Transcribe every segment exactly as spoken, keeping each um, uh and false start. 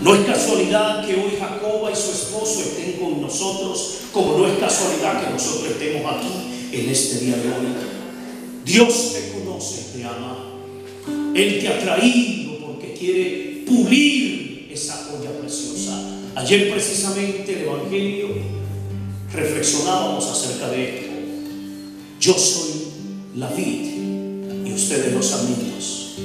No es casualidad que hoy Jacoba y su esposo estén con nosotros, como no es casualidad que nosotros estemos aquí en este día de hoy. Dios te conoce, te ama. Él te ha traído porque quiere pulir esa olla preciosa. Ayer precisamente el Evangelio reflexionábamos acerca de esto. Yo soy la vid y ustedes los sarmientos.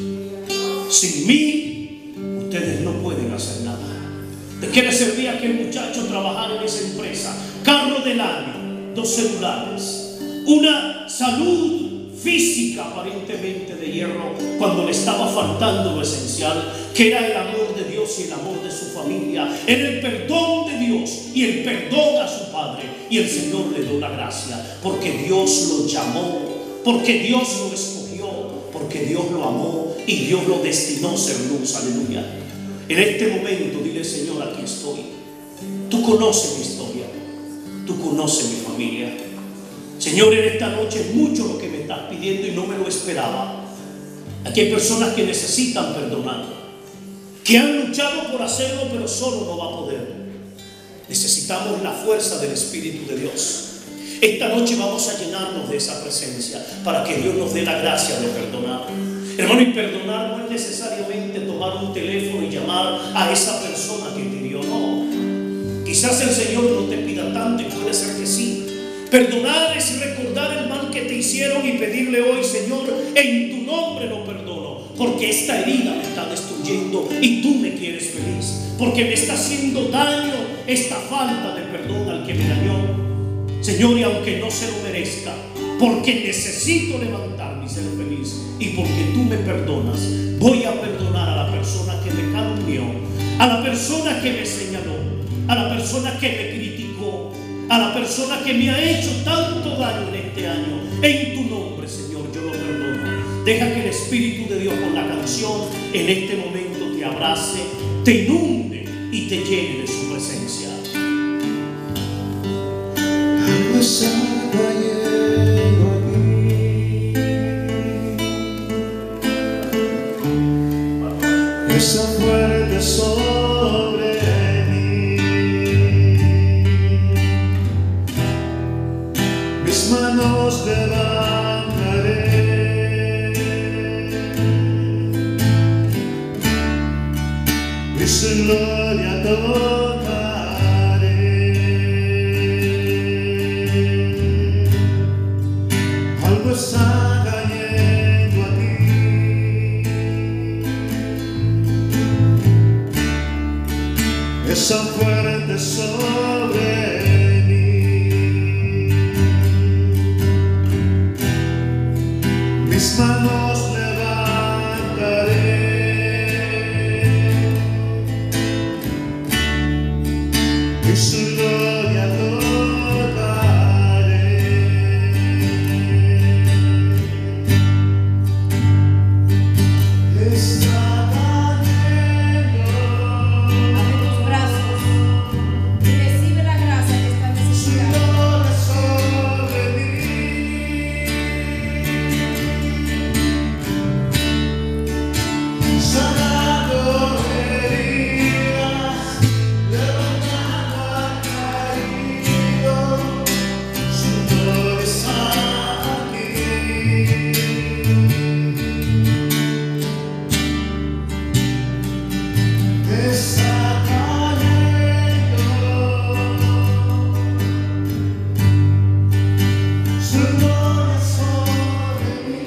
Sin mí ustedes no pueden hacer nada. ¿De qué le servía a aquel muchacho trabajar en esa empresa? Carro del año, dos celulares, una salud física aparentemente de hierro, cuando le estaba faltando lo esencial, que era el amor de Dios y el amor de su familia, era el perdón de Dios y el perdón a su Padre. Y el Señor le dio la gracia, porque Dios lo llamó, porque Dios lo escogió, porque Dios lo amó y Dios lo destinó a ser luz. Aleluya. En este momento dile: Señor, aquí estoy. Tú conoces mi historia, tú conoces mi familia. Señor, en esta noche es mucho lo que me estás pidiendo y no me lo esperaba. Aquí hay personas que necesitan perdonar, que han luchado por hacerlo, pero solo no va a poder. Necesitamos la fuerza del Espíritu de Dios. Esta noche vamos a llenarnos de esa presencia para que Dios nos dé la gracia de perdonar. Hermano, y perdonar no es necesariamente tomar un teléfono y llamar a esa persona que te hirió. No, quizás el Señor no te pida tanto y puede ser que sí. Perdonar es recordar el mal que te hicieron y pedirle hoy: Señor, en tu nombre lo perdono, porque esta herida me está destruyendo y tú me quieres feliz, porque me está haciendo daño esta falta de perdón al que me dañó. Señor, y aunque no se lo merezca, porque necesito levantarme y ser feliz, y porque tú me perdonas, voy a perdonar a la persona que me calumnió, a la persona que me señaló, a la persona que me criticó, a la persona que me ha hecho tanto daño en este año. En tu nombre, Señor, yo lo perdono. Deja que el Espíritu de Dios con la canción en este momento te abrace, te inunde y te llene de su presencia. Esa fuerte sobre mí, mis manos levantaré y su gloria tocaré. Algo está cayendo aquí, esa fuerte sobre mí, mis manos levantaré y su gloria tocaré. Está cayendo. Abre tus brazos y recibe la gracia que está necesitando. Sobre mí, sanando heridas, levantando al caído, su gloria está aquí. Está cayendo. Su gloria sobre mí,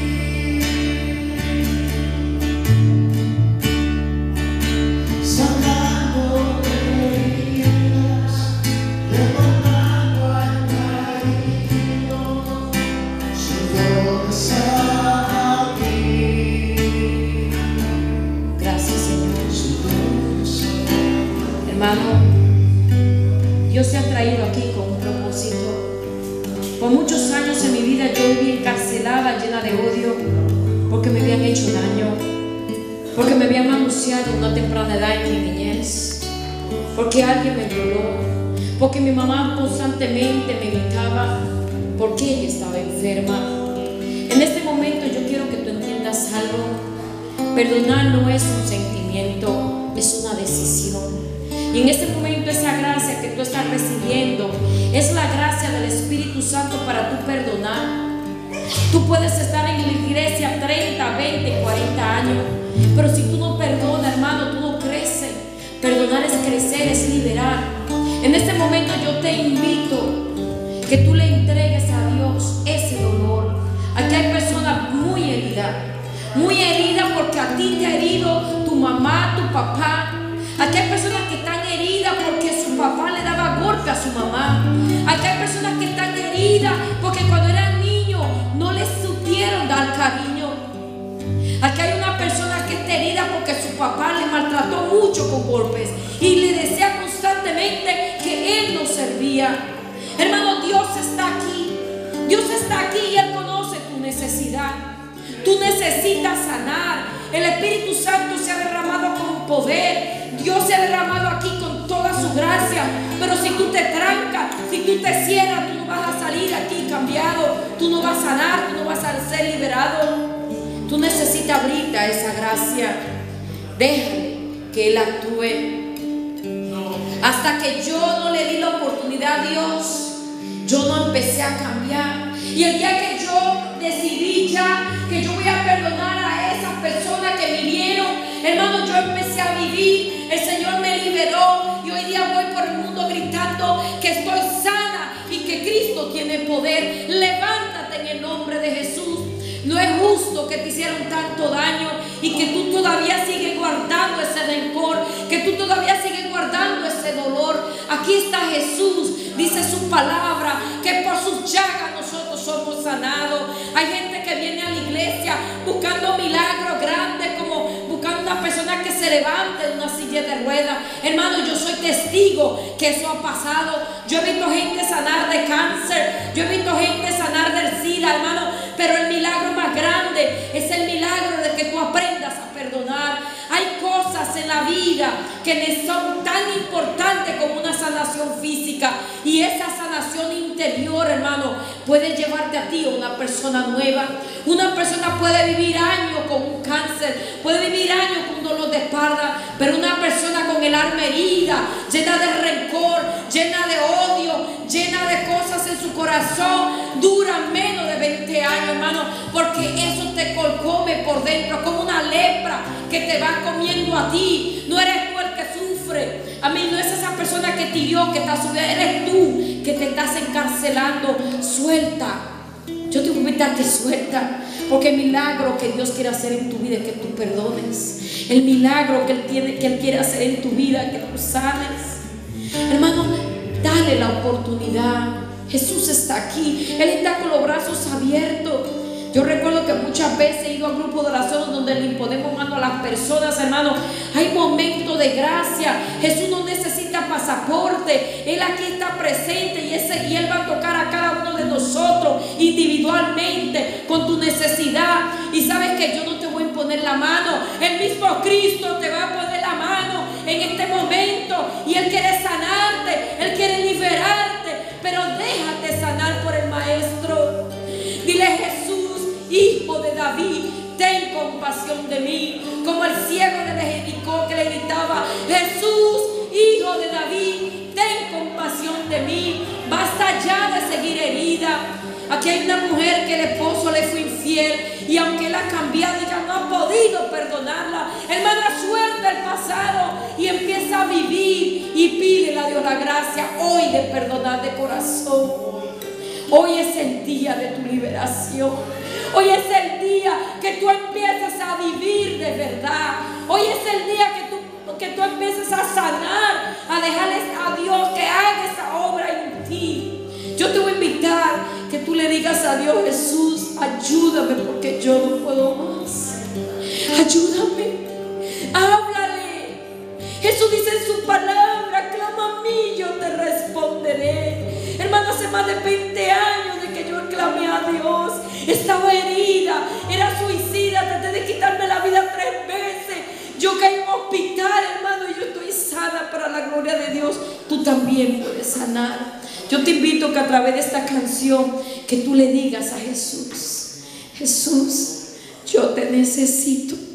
sanando heridas, levantando al caído, su gloria está aquí. Gracias, Señor. Su gloria está aquí. Hermano, Dios te ha traído aquí con un propósito. Por muchos años en mi vida yo viví encarcelada, llena de odio, porque me habían hecho daño, porque me habían manoseado en una temprana edad en mi niñez, porque alguien me violó, porque mi mamá constantemente me gritaba porque ella estaba enferma. En este momento yo quiero que tú entiendas algo. Perdonar no es un sentimiento, es una decisión. Y en este momento esa gracia que tú estás recibiendo es la gracia del Espíritu Santo para tú perdonar. Tú puedes estar en la iglesia treinta, veinte, cuarenta años, pero si tú no perdonas, hermano, tú no creces. Perdonar es crecer, es liberar. En este momento yo te invito que tú le entregues a Dios ese dolor. Aquí hay personas muy heridas, muy heridas porque a ti te ha herido tu mamá, tu papá. Aquí hay personas que están heridas porque su papá le daba golpe a su mamá. Aquí hay personas que están heridas porque cuando eran niños no les supieron dar cariño. Aquí hay una persona que está herida porque su papá le maltrató mucho con golpes y le decía constantemente que él no servía. Hermano, Dios está aquí. Dios está aquí y Él conoce tu necesidad. Tú necesitas sanar. El Espíritu Santo se ha derramado con poder. Dios se ha derramado aquí con toda su gracia. Pero si tú te trancas, si tú te cierras, tú no vas a salir aquí cambiado. Tú no vas a sanar, tú no vas a ser liberado. Tú necesitas abrirte a esa gracia. Déjale que Él actúe. Hasta que yo no le di la oportunidad a Dios, yo no empecé a cambiar. Y el día que yo decidí ya que yo voy a perdonar a esas personas que me hirieron, hermano, yo empecé a vivir. El Señor me liberó y hoy día voy por el mundo gritando que estoy sana y que Cristo tiene poder. Levántate en el nombre de Jesús. No es justo que te hicieron tanto daño y que tú todavía sigues guardando ese rencor, que tú todavía sigues guardando ese dolor. Aquí está Jesús, dice su palabra, que por sus llagas nosotros somos sanados. Hay gente que viene a la iglesia buscando milagros grandes, como buscando una persona que se levante de una silla de ruedas. Hermano, yo soy testigo que eso ha pasado. Yo he visto gente sanar de cáncer, yo he visto gente sanar del SIDA, hermano, pero el milagro más grande es el milagro de que tú aprendas a perdonar. Hay cosas en la vida que son tan importantes como una sanación física, y esa sanación interior, hermano, puede llevarte a ti a una persona nueva. Una persona puede vivir años con un cáncer, puede vivir años con un dolor de espalda, pero una persona con el alma herida, llena de rencor, llena de odio, llena de cosas en su corazón, dura menos de veinte años, hermano, porque eso te colcome por dentro como una lepra que te va comiendo a ti. No eres tú el que sufre. A mí no es esa persona que te hirió, que está subiendo, eres tú que te estás encarcelando. Suelta. Yo te voy a invitar que suelta, porque el milagro que Dios quiere hacer en tu vida es que tú perdones. El milagro que Él tiene, que Él quiere hacer en tu vida es que tú sanes. Hermano, dale la oportunidad. Jesús está aquí. Él está con los brazos abiertos. Yo recuerdo que muchas veces he ido a grupos de oración donde le imponemos mano a las personas, hermano. Hay momentos de gracia. Jesús no necesita pasaporte. Él aquí está presente y, ese, y Él va a tocar a cada uno de nosotros individualmente con tu necesidad. Y sabes que yo no te voy a imponer la mano. El mismo Cristo te va a poner la mano en este momento. Y Él quiere sanarte. Él quiere liberarte. Pero déjate sanar por el Maestro. Dile: Jesús, Hijo de David, ten compasión de mí. Como el ciego de Jericó que le gritaba: Jesús, Hijo de David, ten compasión de mí. Basta ya de seguir herida. Aquí hay una mujer que el esposo le fue infiel, y aunque él ha cambiado, ella no ha podido perdonarla. Hermana, suelta el pasado y empieza a vivir y pídele a Dios la gracia hoy de perdonar de corazón. Hoy es el día de tu liberación. Hoy es el día que tú empiezas a vivir de verdad. Hoy es el día que tú, que tú empiezas a sanar, a dejarles a Dios que haga esa obra en ti. Yo te voy a invitar que tú le digas a Dios: Jesús, ayúdame porque yo no puedo más. Ayúdame. Háblale. Jesús dice en su palabra: clama a mí, yo te responderé. Hermano, hace más de veinte años de que yo clamé a Dios. Estaba herida, era suicida, traté de quitarme la vida tres veces. Yo caí en un hospital, hermano, y yo estoy sana para la gloria de Dios. Tú también puedes sanar. Yo te invito que a través de esta canción que tú le digas a Jesús: Jesús, yo te necesito.